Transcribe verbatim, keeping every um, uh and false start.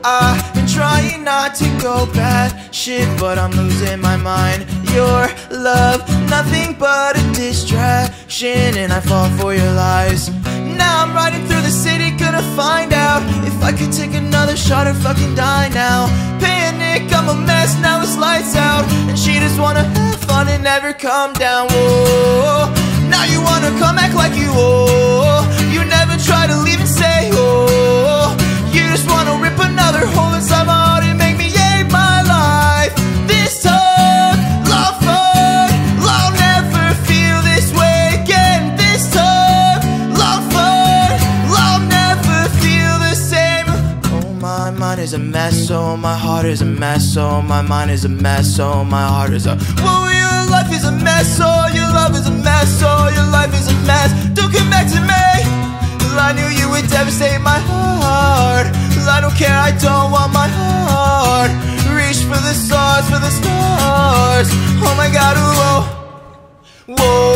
I've been trying not to go bad shit, but I'm losing my mind. Your love, nothing but a distraction, and I fall for your lies. Now I'm riding through the city, gonna find out if I could take another shot or fucking die now. Panic, I'm a mess, now it's lights out, and she just wanna have fun and never come down. Whoa, now you wanna come act like you owe. You never try to leave and say oh. You just wanna rip another hole inside my heart and make me hate my life. This time, love fuck, I'll never feel this way again. This time, love fuck, I'll never feel the same. Oh, my mind is a mess, oh, my heart is a mess, oh, my mind is a mess, oh, my heart is a. Whoa, your life is a mess, oh, your love is a mess, oh, your life is a mess. Don't come back to me. I knew you would devastate my heart. I don't care, I don't want my heart. Reach for the stars, for the stars. Oh my god, whoa, whoa.